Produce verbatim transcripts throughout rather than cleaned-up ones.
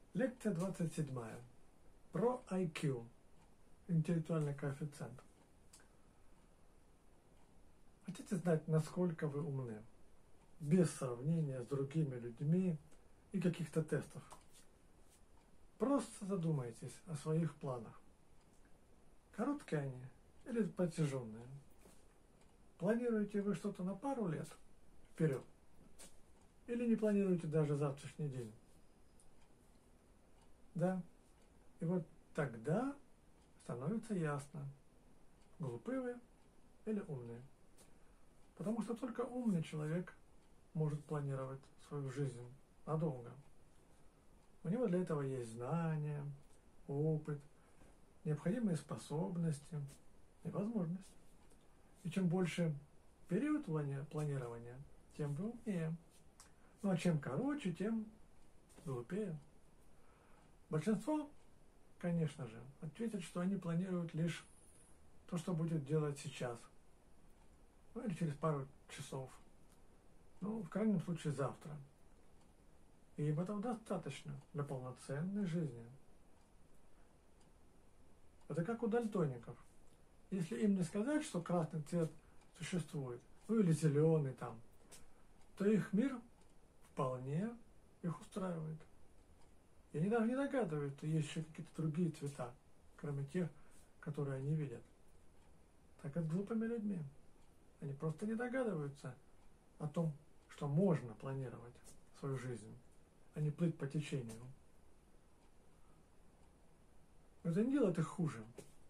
Лекция двадцать семь. Про ай кью, интеллектуальный коэффициент. Хотите знать, насколько вы умны? Без сравнения с другими людьми и каких-то тестов. Просто задумайтесь о своих планах. Короткие они или протяженные? Планируете вы что-то на пару лет вперед? Или не планируете даже завтрашний день? Да. И вот тогда становится ясно, глупы вы или умные. Потому что только умный человек может планировать свою жизнь надолго. У него для этого есть знания, опыт, необходимые способности и возможности. И чем больше период планирования, тем вы умнее. Ну а чем короче, тем глупее. Большинство, конечно же, ответят, что они планируют лишь то, что будет делать сейчас. Ну или через пару часов. Ну, в крайнем случае, завтра. И им этого достаточно для полноценной жизни. Это как у дальтоников. Если им не сказать, что красный цвет существует, ну или зеленый там, то их мир вполне их устраивает. И они даже не догадываются, что есть еще какие-то другие цвета, кроме тех, которые они видят. Так и с глупыми людьми. Они просто не догадываются о том, что можно планировать свою жизнь, а не плыть по течению. Но это не делает их хуже.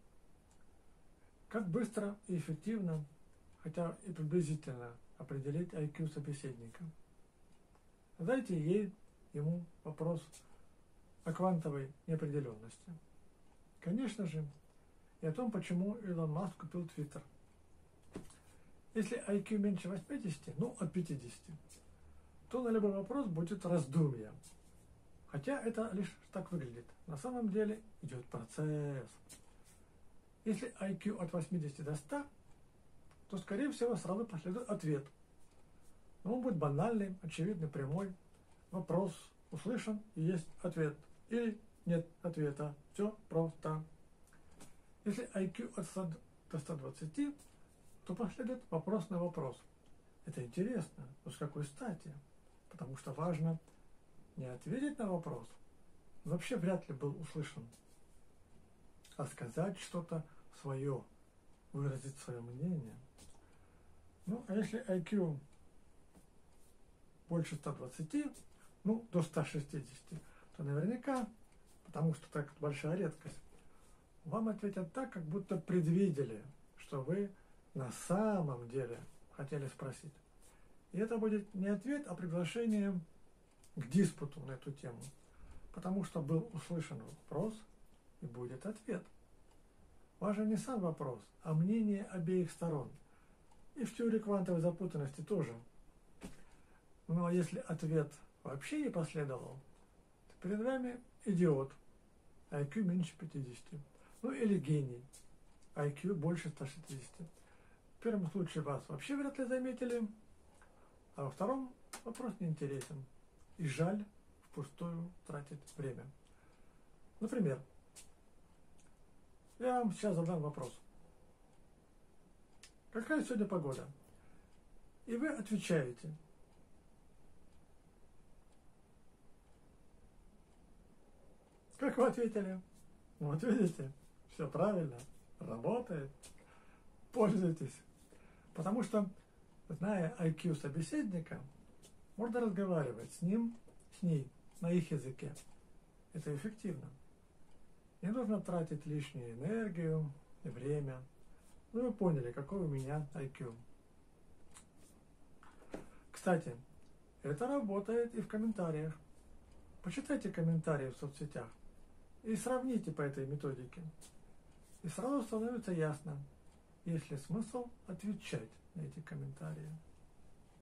Как быстро и эффективно, хотя и приблизительно, определить ай кью собеседника? Задайте ей, ему вопрос о квантовой неопределенности. Конечно же, и о том, почему Илон Маск купил Твиттер. Если ай кью меньше восьмидесяти, ну от пятидесяти, то на любой вопрос будет раздумье. Хотя это лишь так выглядит. На самом деле идет процесс. Если ай кью от восьмидесяти до ста, то, скорее всего, сразу последует ответ. Но он будет банальный, очевидный, прямой. Вопрос услышан и есть ответ. Или нет ответа. Все просто. Если ай кью от ста до ста двадцати, то последует вопрос на вопрос. Это интересно, но с какой стати? Потому что важно не ответить на вопрос, вообще вряд ли был услышан, а сказать что-то свое, выразить свое мнение. Ну, а если ай кью больше ста двадцати, ну, до ста шестидесяти, то наверняка, потому что так большая редкость, вам ответят так, как будто предвидели, что вы на самом деле хотели спросить. И это будет не ответ, а приглашение к диспуту на эту тему, потому что был услышан вопрос и будет ответ. Важен не сам вопрос, а мнение обеих сторон. И в теории квантовой запутанности тоже. Ну а если ответ вообще не последовал, то перед вами идиот, ай кью меньше пятидесяти. Ну или гений, ай кью больше ста шестидесяти. В первом случае вас вообще вряд ли заметили, а во втором вопрос неинтересен. И жаль впустую тратить время. Например, я вам сейчас задам вопрос. Какая сегодня погода? И вы отвечаете. Как вы ответили? Ну вот видите, все правильно, работает, пользуйтесь. Потому что, зная ай кью собеседника, можно разговаривать с ним, с ней, на их языке. Это эффективно. Не нужно тратить лишнюю энергию и время. Ну, вы поняли, какой у меня ай кью. Кстати, это работает и в комментариях. Почитайте комментарии в соцсетях и сравните по этой методике. И сразу становится ясно, есть ли смысл отвечать на эти комментарии.